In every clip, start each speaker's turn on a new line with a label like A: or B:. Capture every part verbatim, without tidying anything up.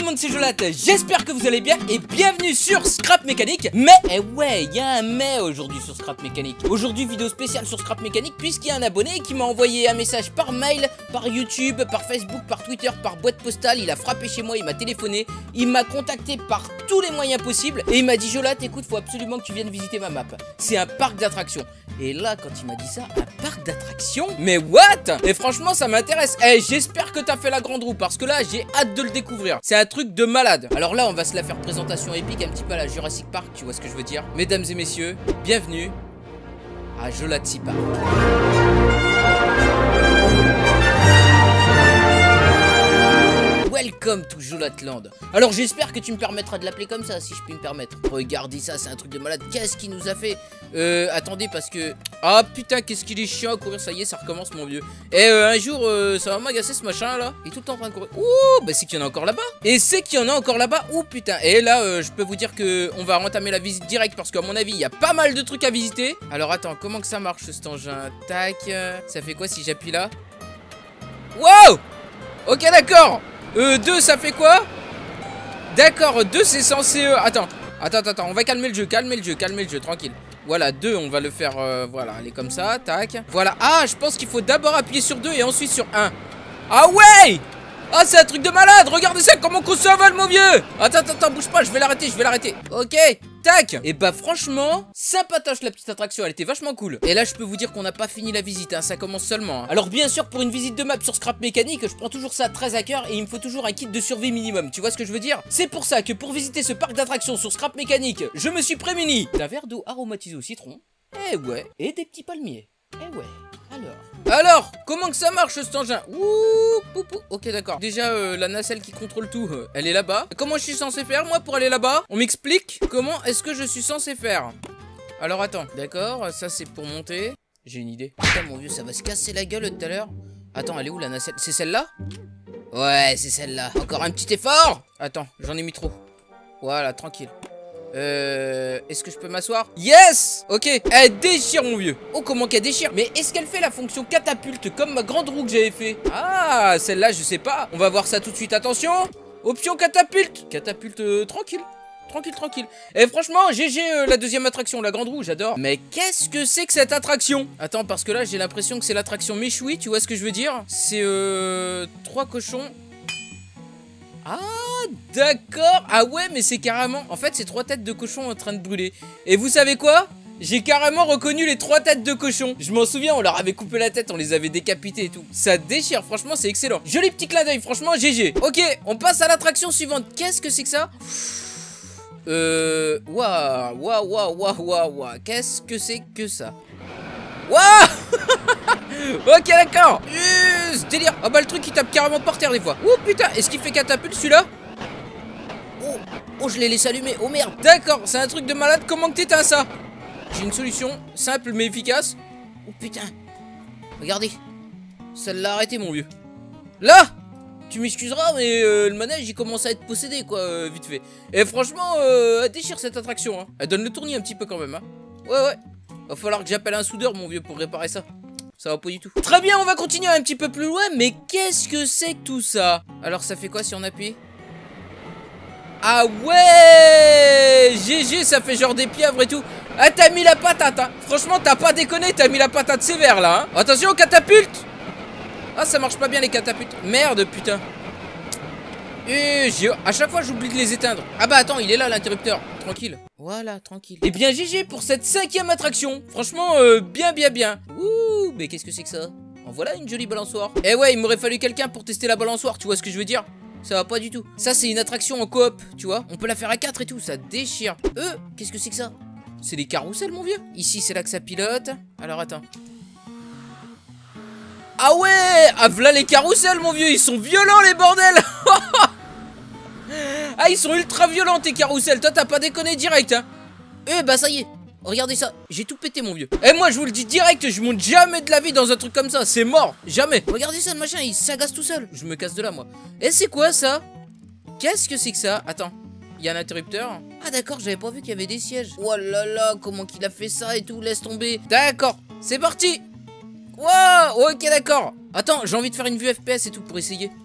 A: monde, c'est Jolat, j'espère que vous allez bien et bienvenue sur Scrap Mécanique. Mais, eh ouais, il y a un mais aujourd'hui sur Scrap Mécanique. Aujourd'hui, vidéo spéciale sur Scrap Mécanique puisqu'il y a un abonné qui m'a envoyé un message par mail, par YouTube, par Facebook, par Twitter, par boîte postale. Il a frappé chez moi, il m'a téléphoné, il m'a contacté par tous les moyens possibles et il m'a dit: Jolat, écoute, faut absolument que tu viennes visiter ma map. C'est un parc d'attractions. Et là, quand il m'a dit ça, un parc d'attractions? Mais what? Et franchement, ça m'intéresse. Eh, j'espère que t'as fait la grande roue parce que là, j'ai hâte de le découvrir. C'est un truc de malade. Alors là, on va se la faire présentation épique un petit peu à la Jurassic Park, tu vois ce que je veux dire? Mesdames et messieurs, bienvenue à Jurassic Park. Welcome to Jolatland. Alors j'espère que tu me permettras de l'appeler comme ça, si je puis me permettre. Regardez ça, c'est un truc de malade. Qu'est-ce qu'il nous a fait? Euh, attendez, parce que... Ah putain, qu'est-ce qu'il est chiant à courir, ça y est, ça recommence mon vieux. Et euh, un jour, euh, ça va m'agacer ce machin là. Il est tout le temps en train de courir. Ouh, bah c'est qu'il y en a encore là-bas. Et c'est qu'il y en a encore là-bas. Ouh putain. Et là, euh, je peux vous dire que on va entamer la visite directe parce qu'à mon avis, il y a pas mal de trucs à visiter. Alors attends, comment que ça marche cet engin? Tac, euh, ça fait quoi si j'appuie là? Wow. Ok, d'accord. Euh, deux, ça fait quoi? D'accord, deux, c'est censé... Euh... Attends, attends, attends, on va calmer le jeu, calmer le jeu, calmer le jeu, tranquille. Voilà, deux, on va le faire, euh, voilà, aller comme ça, tac. Voilà, ah, je pense qu'il faut d'abord appuyer sur deux et ensuite sur un. Ah ouais! Ah, c'est un truc de malade, regardez ça, comment qu'on s'envole, mon vieux! Attends, attends, attends, bouge pas, je vais l'arrêter, je vais l'arrêter. Ok, tac. Et bah franchement, sympatoche la petite attraction, elle était vachement cool. Et là, je peux vous dire qu'on n'a pas fini la visite, hein, ça commence seulement. Hein. Alors bien sûr, pour une visite de map sur Scrap Mécanique, je prends toujours ça très à cœur et il me faut toujours un kit de survie minimum, tu vois ce que je veux dire? C'est pour ça que pour visiter ce parc d'attractions sur Scrap Mécanique, je me suis prémuni d'un verre d'eau aromatisé au citron, eh ouais, et des petits palmiers, eh ouais. Alors, Alors, comment que ça marche cet engin? Ouh, pou, pou. Ok, d'accord. Déjà, euh, la nacelle qui contrôle tout, euh, elle est là-bas. Comment je suis censé faire, moi, pour aller là-bas? On m'explique comment est-ce que je suis censé faire? Alors, attends. D'accord, ça, c'est pour monter. J'ai une idée. Putain, mon vieux, ça va se casser la gueule tout à l'heure. Attends, elle est où, la nacelle? C'est celle-là? Ouais, c'est celle-là. Encore un petit effort. Attends, j'en ai mis trop. Voilà, tranquille. Euh... Est-ce que je peux m'asseoir? Yes! Ok, elle déchire mon vieux. Oh, comment qu'elle déchire? Mais est-ce qu'elle fait la fonction catapulte comme ma grande roue que j'avais fait? Ah, celle-là, je sais pas. On va voir ça tout de suite, attention. Option catapulte. Catapulte, euh, tranquille. Tranquille, tranquille. Et franchement, G G euh, la deuxième attraction, la grande roue, j'adore. Mais qu'est-ce que c'est que cette attraction? Attends, parce que là, j'ai l'impression que c'est l'attraction méchoui, tu vois ce que je veux dire? C'est, euh... trois cochons. Ah, d'accord. Ah ouais, mais c'est carrément... En fait, c'est trois têtes de cochon en train de brûler. Et vous savez quoi? J'ai carrément reconnu les trois têtes de cochon. Je m'en souviens, on leur avait coupé la tête, on les avait décapités et tout. Ça déchire, franchement, c'est excellent. Joli petit clin d'œil, franchement, G G. Ok, on passe à l'attraction suivante. Qu'est-ce que c'est que ça? Euh... Waouh, waouh, waouh, waouh, waouh, waouh. Qu'est-ce que c'est que ça? Waouh. Ok, d'accord. euh, Ce délire. Ah bah le truc il tape carrément par terre des fois. Oh putain, est-ce qu'il fait catapulte celui-là? Oh, oh, je l'ai laissé allumer. Oh merde. D'accord, c'est un truc de malade. Comment que t'éteins ça? J'ai une solution simple mais efficace. Oh putain. Regardez. Ça l'a arrêté mon vieux. Là. Tu m'excuseras mais euh, le manège il commence à être possédé quoi, euh, vite fait. Et franchement, euh, elle déchire cette attraction hein. Elle donne le tournis un petit peu quand même hein. Ouais ouais. Va falloir que j'appelle un soudeur mon vieux pour réparer ça. Ça va pas du tout. Très bien, on va continuer un petit peu plus loin. Mais qu'est-ce que c'est que tout ça? Alors ça fait quoi si on appuie? Ah ouais, G G, ça fait genre des pieuvres et tout. Ah, t'as mis la patate hein. Franchement t'as pas déconné, t'as mis la patate sévère là hein. Attention, catapulte. Ah, ça marche pas bien les catapultes. Merde, putain. Et j'ai... À chaque fois j'oublie de les éteindre. Ah bah attends, il est là l'interrupteur. Tranquille. Voilà, tranquille. Et bien G G pour cette cinquième attraction. Franchement, euh, bien bien bien. Ouh, mais qu'est-ce que c'est que ça? En voilà une jolie balançoire. Eh ouais, il m'aurait fallu quelqu'un pour tester la balançoire, tu vois ce que je veux dire? Ça va pas du tout. Ça c'est une attraction en coop, tu vois. On peut la faire à quatre et tout, ça déchire. Euh, qu'est-ce que c'est que ça? C'est des carousels mon vieux. Ici c'est là que ça pilote. Alors attends. Ah ouais. Ah voilà les carousels mon vieux. Ils sont violents les bordels. Ah, ils sont ultra violents tes carousels. Toi t'as pas déconné direct hein. Eh bah ça y est. Regardez ça, j'ai tout pété mon vieux. Et moi je vous le dis direct, je monte jamais de la vie dans un truc comme ça. C'est mort, jamais. Regardez ça le machin, il s'agace tout seul. Je me casse de là moi. Et c'est quoi ça? Qu'est-ce que c'est que ça? Attends, il y a un interrupteur. Ah d'accord, j'avais pas vu qu'il y avait des sièges. Oh là là, comment qu'il a fait ça et tout. Laisse tomber. D'accord, c'est parti. Wow, ok d'accord. Attends, j'ai envie de faire une vue F P S et tout pour essayer.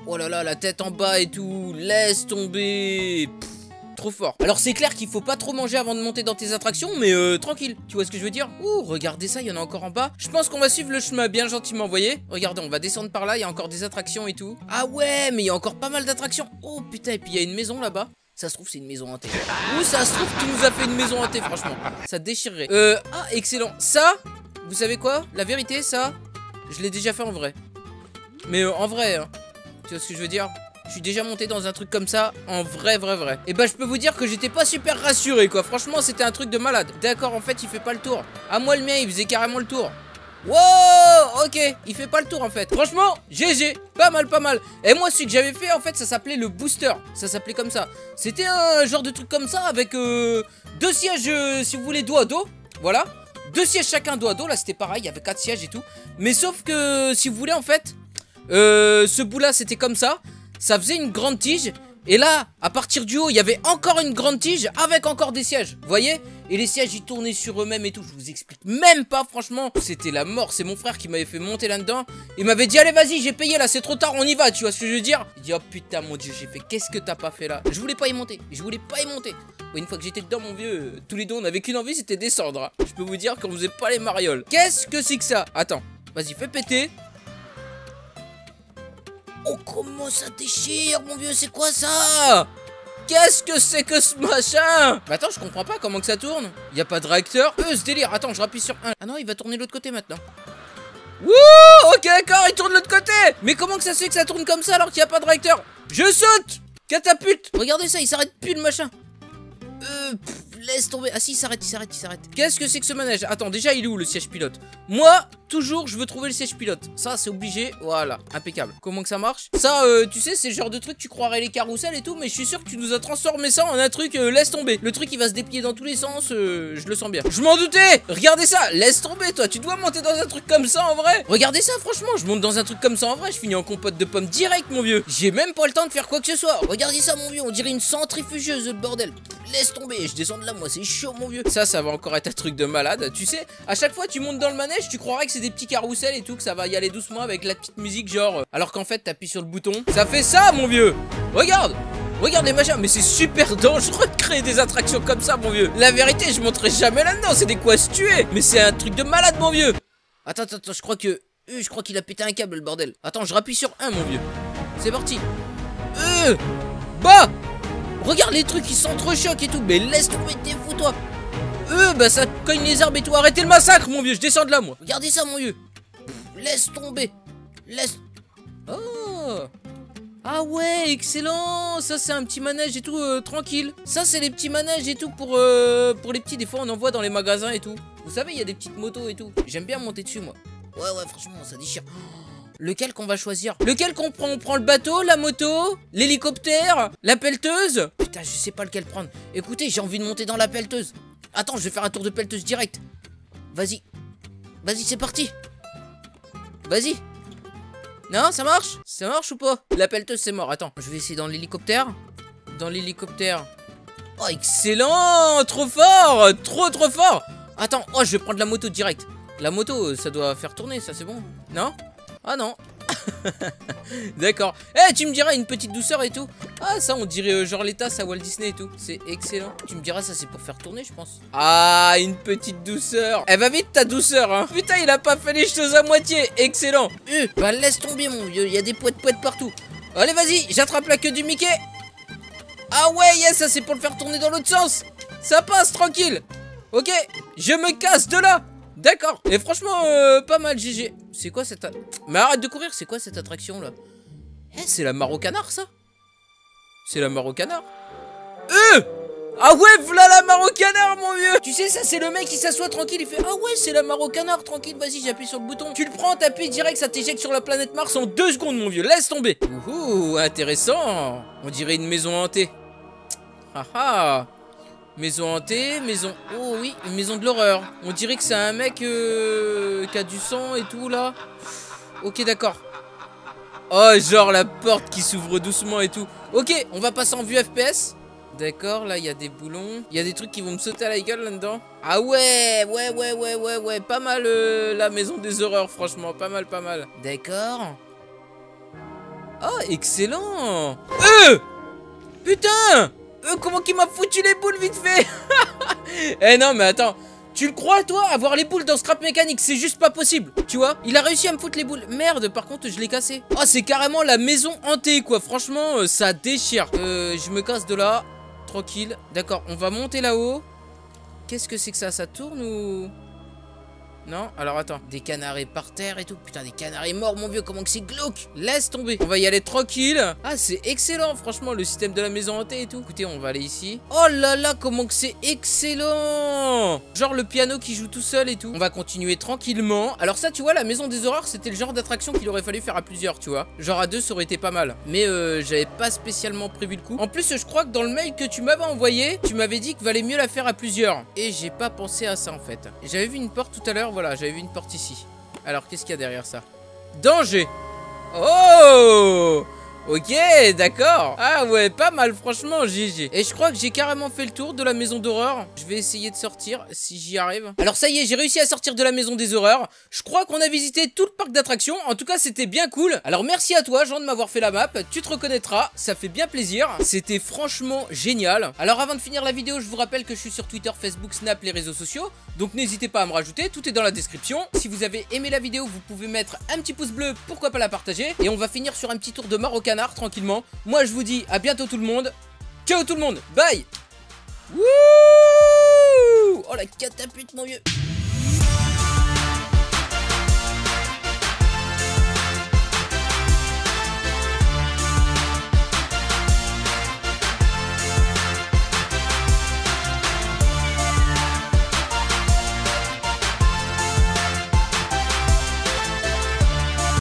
A: Oh là là, la tête en bas et tout. Laisse tomber. Pff, trop fort. Alors c'est clair qu'il faut pas trop manger avant de monter dans tes attractions, mais euh, tranquille. Tu vois ce que je veux dire? Ouh, regardez ça, il y en a encore en bas. Je pense qu'on va suivre le chemin bien gentiment, vous voyez? Regardez, on va descendre par là, il y a encore des attractions et tout. Ah ouais, mais il y a encore pas mal d'attractions. Oh putain, et puis il y a une maison là-bas. Ça se trouve, c'est une maison hantée. Ou ça se trouve, tu nous as fait une maison hantée, franchement. Ça déchirerait. Euh, ah, excellent. Ça, vous savez quoi? La vérité, ça, je l'ai déjà fait en vrai. Mais euh, en vrai, hein. Tu vois ce que je veux dire? Je suis déjà monté dans un truc comme ça, en vrai, vrai, vrai. Et bah, je peux vous dire que j'étais pas super rassuré, quoi. Franchement, c'était un truc de malade. D'accord, en fait, il fait pas le tour. À moi, le mien, il faisait carrément le tour. Wow, ok, il fait pas le tour en fait. Franchement, G G, pas mal, pas mal. Et moi, celui que j'avais fait, en fait, ça s'appelait le booster. Ça s'appelait comme ça. C'était un genre de truc comme ça avec euh, deux sièges, euh, si vous voulez, dos à dos. Voilà. Deux sièges chacun dos à dos. Là, c'était pareil, il y avait quatre sièges et tout. Mais sauf que, si vous voulez, en fait, euh, ce bout-là, c'était comme ça. Ça faisait une grande tige. Et là, à partir du haut, il y avait encore une grande tige avec encore des sièges. Vous voyez? Et les sièges, ils tournaient sur eux-mêmes et tout. Je vous explique même pas, franchement. C'était la mort. C'est mon frère qui m'avait fait monter là-dedans. Il m'avait dit, allez, vas-y, j'ai payé là, c'est trop tard, on y va. Tu vois ce que je veux dire? Il dit, oh putain, mon dieu, j'ai fait, qu'est-ce que t'as pas fait là? Je voulais pas y monter. Je voulais pas y monter. Une fois que j'étais dedans, mon vieux, euh, tous les deux, on avait qu'une envie, c'était descendre. Hein. Je peux vous dire qu'on faisait pas les marioles. Qu'est-ce que c'est que ça? Attends, vas-y, fais péter. Oh, comment ça déchire, mon vieux, c'est quoi ça? Qu'est-ce que c'est que ce machin? Bah attends, je comprends pas comment que ça tourne. Y a pas de réacteur. Euh, ce délire. Attends, je rappuie sur un. Ah non, il va tourner de l'autre côté maintenant. Wouh, ok, d'accord, il tourne de l'autre côté. Mais comment que ça se fait que ça tourne comme ça alors qu'il n'y a pas de réacteur? Je saute. Catapulte. Regardez ça, il s'arrête plus le machin. Euh, pff, laisse tomber. Ah si, il s'arrête, il s'arrête, il s'arrête. Qu'est-ce que c'est que ce manège? Attends, déjà, il est où le siège pilote? Moi, toujours, je veux trouver le siège pilote. Ça, c'est obligé. Voilà, impeccable. Comment que ça marche? Ça, euh, tu sais, c'est le genre de truc, tu croirais les carrousels et tout, mais je suis sûr que tu nous as transformé ça en un truc, euh, laisse tomber. Le truc, il va se déplier dans tous les sens, euh, je le sens bien. Je m'en doutais. Regardez ça, laisse tomber, toi. Tu dois monter dans un truc comme ça, en vrai. Regardez ça, franchement, je monte dans un truc comme ça, en vrai. Je finis en compote de pommes direct, mon vieux. J'ai même pas le temps de faire quoi que ce soit. Regardez ça, mon vieux, on dirait une centrifugeuse, le bordel. Laisse tomber, je descends de là, moi, c'est chaud, mon vieux. Ça, ça va encore être un truc de malade. Tu sais, à chaque fois, tu montes dans le manège, tu croirais que c'est des petits carousels et tout, que ça va y aller doucement avec la petite musique, genre. euh, Alors qu'en fait, t'appuies sur le bouton. Ça fait ça, mon vieux. Regarde. Regarde les machins, mais c'est super dangereux de créer des attractions comme ça, mon vieux. La vérité, je monterai jamais là-dedans, c'est des quoi se tuer. Mais c'est un truc de malade, mon vieux. Attends, attends, attends, je crois que. Euh, je crois qu'il a pété un câble, le bordel. Attends, je rappuie sur un, mon vieux. C'est parti. Euh. Bah. Regarde les trucs, ils s'entrechoquent et tout. Mais laisse tomber, t'es fou, toi. Euh, bah ça cogne les arbres et tout. Arrêtez le massacre, mon vieux. Je descends de là, moi. Regardez ça, mon vieux. Laisse tomber. Laisse. Oh. Ah ouais, excellent. Ça, c'est un petit manège et tout, euh, tranquille. Ça, c'est les petits manèges et tout pour, euh, pour les petits. Des fois, on en voit dans les magasins et tout. Vous savez, il y a des petites motos et tout. J'aime bien monter dessus, moi. Ouais, ouais, franchement, ça déchire. Lequel qu'on va choisir? Lequel qu'on prend? On prend le bateau, la moto, l'hélicoptère, la pelleteuse? Putain, je sais pas lequel prendre. Écoutez, j'ai envie de monter dans la pelleteuse. Attends, je vais faire un tour de pelleteuse direct. Vas-y. Vas-y, c'est parti. Vas-y. Non, ça marche? Ça marche ou pas? La pelleteuse, c'est mort. Attends, je vais essayer dans l'hélicoptère. Dans l'hélicoptère. Oh, excellent! Trop fort! Trop, trop fort! Attends, oh, je vais prendre la moto direct. La moto, ça doit faire tourner, ça, c'est bon? Non? Ah non. D'accord. Eh, hey, tu me diras une petite douceur et tout. Ah, ça, on dirait euh, genre les tasses à Walt Disney et tout. C'est excellent. Tu me diras, ça, c'est pour faire tourner, je pense. Ah, une petite douceur. Elle va vite, ta douceur, hein. Putain, il a pas fait les choses à moitié. Excellent. Euh, bah, laisse tomber, mon vieux. Il y a des poètes poètes partout. Allez, vas-y, j'attrape la queue du Mickey. Ah ouais, yes, ça, c'est pour le faire tourner dans l'autre sens. Ça passe, tranquille. Ok, je me casse de là. D'accord. Et franchement, euh, pas mal, G G. C'est quoi cette... Mais arrête de courir, c'est quoi cette attraction, là? Eh, c'est la mare au canard, ça? C'est la mare au canard? Euh Ah ouais, v'là la mare au canard, mon vieux. Tu sais, ça, c'est le mec qui s'assoit tranquille, il fait... Ah ouais, c'est la mare au canard, tranquille, vas-y, j'appuie sur le bouton. Tu le prends, t'appuies direct, ça t'éjecte sur la planète Mars en deux secondes, mon vieux. Laisse tomber. Ouh, intéressant. On dirait une maison hantée. Ah ah. Maison hantée, maison... Oh oui, une maison de l'horreur. On dirait que c'est un mec euh, qui a du sang et tout, là. Ok, d'accord. Oh, genre la porte qui s'ouvre doucement et tout. Ok, on va passer en vue F P S. D'accord, là, il y a des boulons. Il y a des trucs qui vont me sauter à la gueule, là-dedans. Ah ouais, ouais, ouais, ouais, ouais, ouais. Pas mal, euh, la maison des horreurs, franchement. Pas mal, pas mal. D'accord. Oh, excellent. Euh Putain euh, Comment qu'il m'a foutu les boules vite fait. Eh non, mais attends. Tu le crois, toi, avoir les boules dans Scrap Mécanique? C'est juste pas possible, tu vois. Il a réussi à me foutre les boules. Merde, par contre, je l'ai cassé. Oh, c'est carrément la maison hantée, quoi. Franchement, euh, ça déchire. Euh, je me casse de là. Tranquille. D'accord, on va monter là-haut. Qu'est-ce que c'est que ça? Ça tourne ou... Non, alors attends, des canards par terre et tout. Putain, des canards morts, mon vieux, comment que c'est glauque. Laisse tomber, on va y aller tranquille. Ah, c'est excellent, franchement, le système de la maison hantée et tout. Écoutez, on va aller ici. Oh là là, comment que c'est excellent. Genre le piano qui joue tout seul et tout. On va continuer tranquillement. Alors ça, tu vois, la maison des horreurs, c'était le genre d'attraction qu'il aurait fallu faire à plusieurs, tu vois. Genre à deux, ça aurait été pas mal. Mais euh, j'avais pas spécialement prévu le coup. En plus, je crois que dans le mail que tu m'avais envoyé, tu m'avais dit qu'il valait mieux la faire à plusieurs. Et j'ai pas pensé à ça, en fait. J'avais vu une porte tout à l'heure. Voilà, j'avais vu une porte ici. Alors, qu'est-ce qu'il y a derrière ça? Danger! Oh! Ok, d'accord. Ah ouais, pas mal, franchement, G G. Et je crois que j'ai carrément fait le tour de la maison d'horreur. Je vais essayer de sortir, si j'y arrive. Alors ça y est, j'ai réussi à sortir de la maison des horreurs. Je crois qu'on a visité tout le parc d'attractions. En tout cas, c'était bien cool. Alors merci à toi, Jean, de m'avoir fait la map. Tu te reconnaîtras, ça fait bien plaisir. C'était franchement génial. Alors avant de finir la vidéo, je vous rappelle que je suis sur Twitter, Facebook, Snap, les réseaux sociaux. Donc n'hésitez pas à me rajouter, tout est dans la description. Si vous avez aimé la vidéo, vous pouvez mettre un petit pouce bleu, pourquoi pas la partager. Et on va finir sur un petit tour de Maroc tranquillement. Moi je vous dis à bientôt tout le monde. Ciao tout le monde. Bye. Wouh. Oh la catapulte mon vieux.